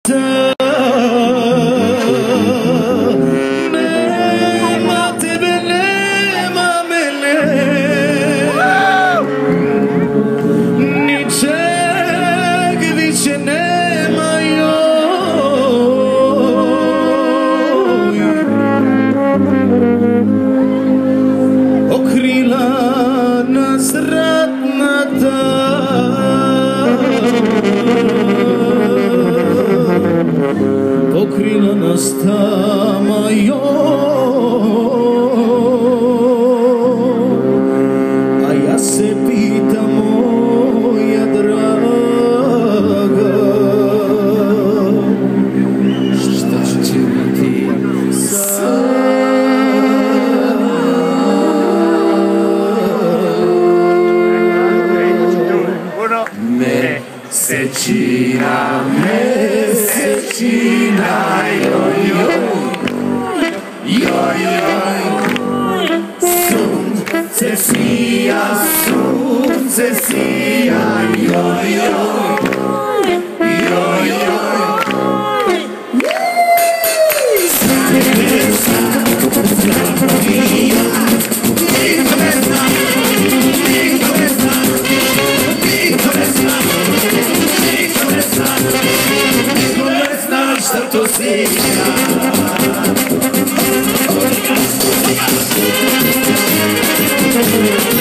Pokrila nas tama a ja se pitam moja draga, šta će biti Mesečina, joj, joj, joj, sunce sija, joj, joj, joj, šta to svira.